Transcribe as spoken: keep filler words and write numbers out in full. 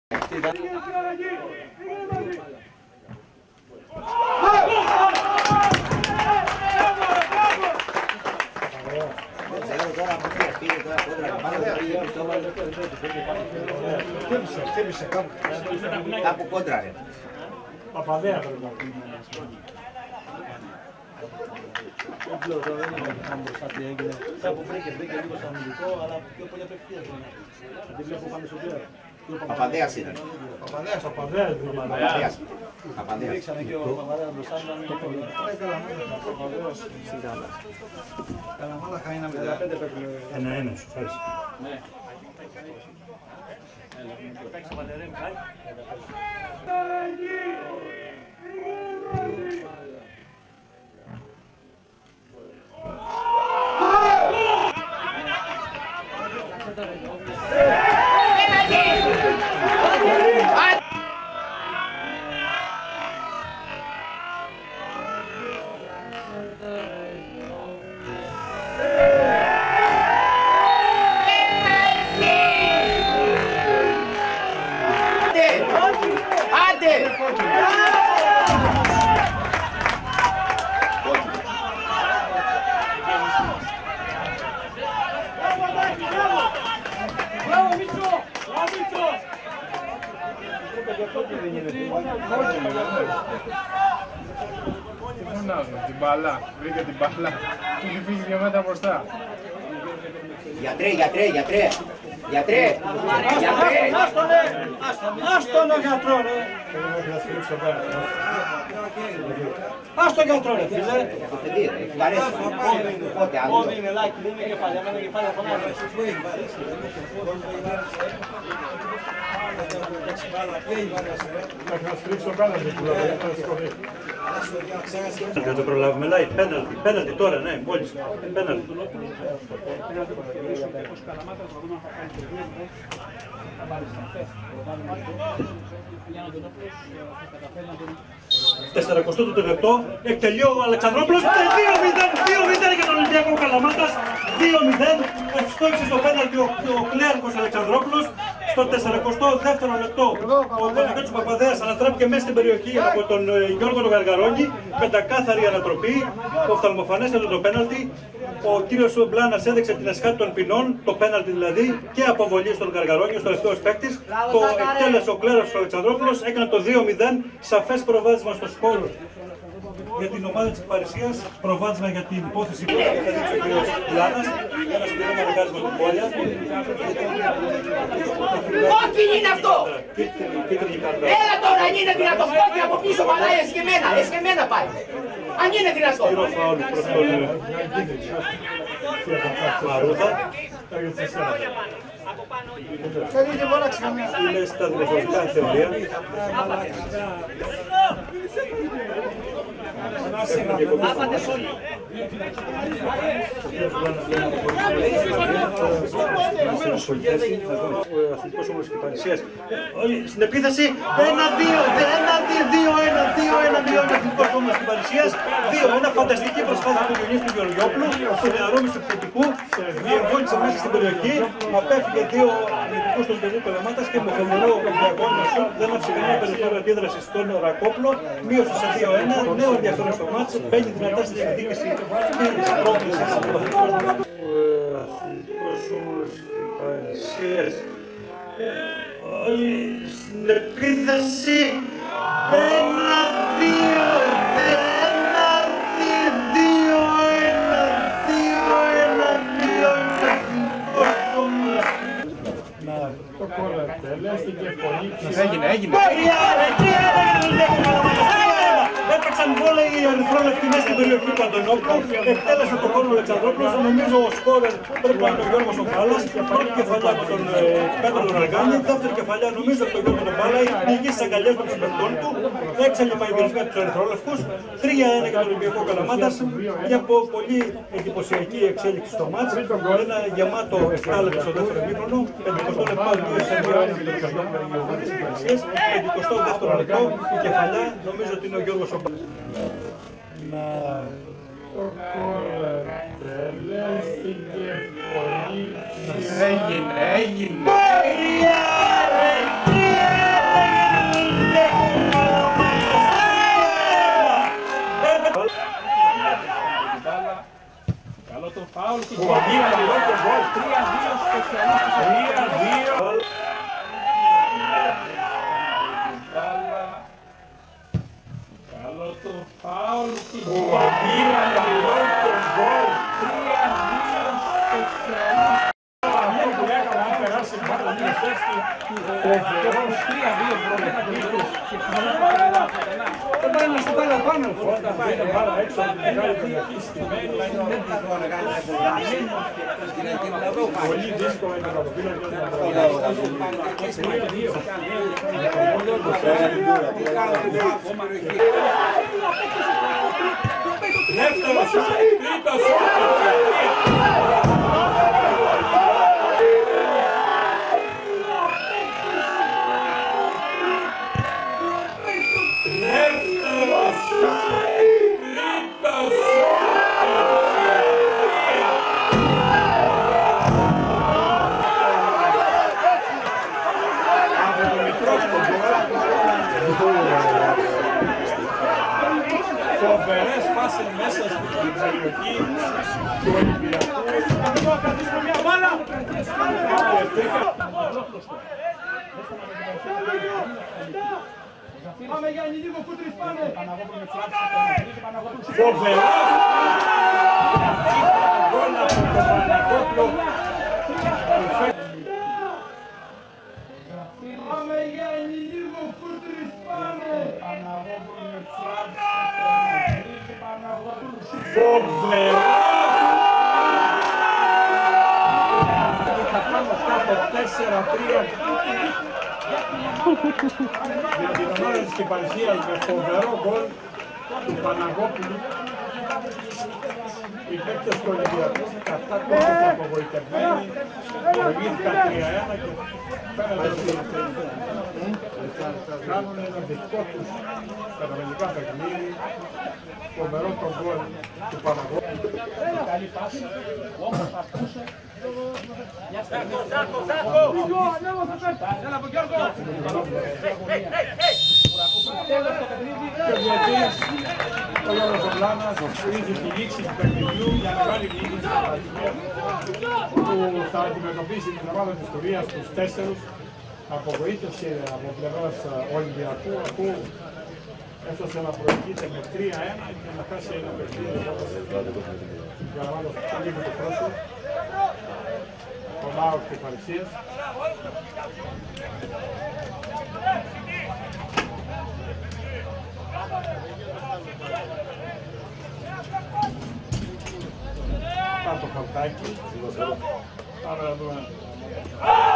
Χτύπησε κάπου. Κάπου κόντρα ρε. Παπαδέα πρέπει να πει. Δεν ξέρω τώρα, δεν είναι να μπροστά τι έγινε. Κάπου βρήκε, βρήκε λίγο στο αμυντικό, αλλά πιο πολύ απευθείας δεν είναι. Γιατί βλέπω πάμε στον πέρα. Παπαδέας ήταν. Παπαδέας, Παπαδέας. Παπαδέας. Παπαδέας. Ρίξανε και ο Παπαδέας μπροστά μου, ήταν το πολύ. Καλαμάλαχα είναι δεκαπέντε πρέπει. Ένα-ένα, σου φέρεις. Ναι. Παίξε Βαλερέμ, πάει. Την μπάλα, βρήκε την μπάλα, του έχει φύγει δύο μέτρα μπροστά. Γιατρέ, γιατρέ, γιατρέ, γιατρέ, γιατρέ. Ας τον γιατρό ρε. Ας τον γιατρό ρε φίλε. Το παιδί ρε, του αρέσει. Πότε άλλο. Πόδι είναι λάκι, δεν είναι κεφάλια, με ένα κεφάλια φωνάζει. Θα στρίξω πέναλτι που λέει. Θα το προλάβουμε, λέει, πέναλτι, πέναλτι τώρα, ναι, μόλις, πέναλτι. Τεσσαρακοστό το λεπτό, εκτελεί ο Αλεξανδρόπουλος, δύο μηδέν, δύο μηδέν για τον Ολυμπιακό Καλαμάτας, δύο μηδέν, ευστόχησε στο πέναλτι ο, ο Κλέαρχος Αλεξανδρόπουλος, στο τεσσαρακοστό δεύτερο λεπτό ο Παναγιώτης Παπαδέας ανατράπηκε μέσα στην περιοχή από τον ε, Γιώργο τον Γαργαρόνη, πεντακάθαρη ανατροπή, οφθαλμοφανέστατο το πέναλτι, ο κύριος Μπλάνας έδειξε την εσχάτη των ποινών, το πέναλτι δηλαδή, και αποβολή στον Γαργαρόνη, ο τελευταίος παίκτης, το εκτέλεσε ο Κλέαρχος Αλεξανδρόπουλος, έκανε το δύο μηδέν, σαφές προβάδισμα στο σκορ για την ομάδα της Παρισίας, προβάδισμα για την υπόθεση που θα δείξει ο κύριος Λάνας, ένα συγκεκριμένο εργάζημα του Πόλια. Κόκκινη είναι αυτό! Έλα τώρα, αν είναι δυνατό, κόκκινη από πίσω παλάει εσκεμμένα, εσκεμμένα πάει. Αν είναι δυνατό. Κύριο φάουλ προς τον Μαρούδα. Είναι στα δημοσιογραφικά θεωρία. Ο Αθλητικός Όμορφος της Παρισίας στην επίθεση ένα δύο, ένα δύο, ένα δύο, ένα δύο, ο Αθλητικός Όμορφος της Παρισίας δύο ένα, φανταστική προσπάθεια του Διονύση Γεωργιόπουλου, του νεαρού μισθοπτικού, διεμβόλησε μέσα στην περιοχή, απέφυγε δύο αμυντικούς του Ολυμπιακού Καλαμάτας και με φοβερό διαγώνιο σουτ δεν άφησε κανένα περιθώριο αντίδραση στον Ρακόπλο, μείωσε σε δύο ένα, νέο ενδιαφέρον στο μάτς, μπαίνει δυνατά στη διεκδίκηση της πρόκλησης του Αθλητικός Όμορφος της Παρισίας. Στην επίθεση ένα δύο, ένα δύο, δύο ένα, δύο ένα, δύο ένα. Το κόλλα τελέστηκε πολύ ψηλά. Έγινε, έγινε. Έπαιξαν βόλεϊ οι ερυθρόλεπτοι μέσα στην περιοχή του Αντωνόπουλου. Εκτέλεσε το κόρνο Αλεξανδρόπουλος. Νομίζω ο σκόρερ πρέπει να είναι ο Γιώργος ο Φάλας. Πρώτη κεφαλιά από τον Πέτρο τον Αργάνη. Δεύτερη κεφαλιά νομίζω από τον Γιώργο τον Πάλα. Πήγε στις αγκαλιές των συμπαικτών του. Έξαγε παγιδευτικά τους ερυθρόλεπτους. τρία ένα για τον Ολυμπιακό Καλαμάτας. Μια πολύ εντυπωσιακή εξέλιξη στο μάτς. Ένα γεμάτο επτά λεπτό στο δεύτερο ημίχρονο. πενηκοστό λεπτό δύο σε δύο ένα για τον Ολυμπιακό της Παρισίας. πενηκοστό δεύτερο λεπτό η κεφαλιά νομίζω ότι είναι ο Γιώργος ο Πάλας. Να το κόλλα τελέστηκε πολύ. Έγινε, έγινε. Τρία, τρία. τρία δύο πρώτα τρίτες και ξανά δεν πάει να σου πάει πάνω. Όταν πήγε πάρα έξω από την μεγάλη περιοχή στημένη, πολύ δύσκολο είναι το ποδήλατο. Δεύτερος, τρίτος, φοβερές φάσεις μέσα στην περιοχή του Ολυμπιακού. Θα κρατήσουμε μια μπάλα. Πάμε Γιάννη, λίγο κούτρις πάμε. Φοβερά. Γκολ από τον Παναγόπλο. Πάμε Γιάννη, λίγο κούτρις πάμε. Φοβερά! Θα πάμε κάτω τέσσερα τρία για την ομάδα της Κυπαρσίας με φοβερό γκολ του Παναγόπουλου. Οι παίκτες του Ολυμπιακού κατά κόμματα απογοητευμένοι, προηγήθηκαν τρία ένα και φαίνεται ότι κάνουν ένα δικό τους καταβελικά παιχνίδι. Φοβερό τον γκολ του Παναγόπουλου. Καλή φάση, όμως θα ακούσε. Σάκο, Σάκο! Έλα από Γιώργο! Και ο διαιτής, ο Γιώργος Οβλάνας, που είχε τη λήξη του παιχνιδιού για μεγάλη νίκη που θα αντιμετωπίσει την ομάδα της Τουρίας στους τέσσερους. Απογοήτευση από πλευράς Ολυμπιακού, αφού έφτασε να προηγείται με τρία ένα και να χάσει ένα παιχνίδι για να βάλω λίγο το πρόσωπο. Το ΛΑΟΚ του Παρισίας. Πάρ' το χαρτάκι. Άρα να δούμε.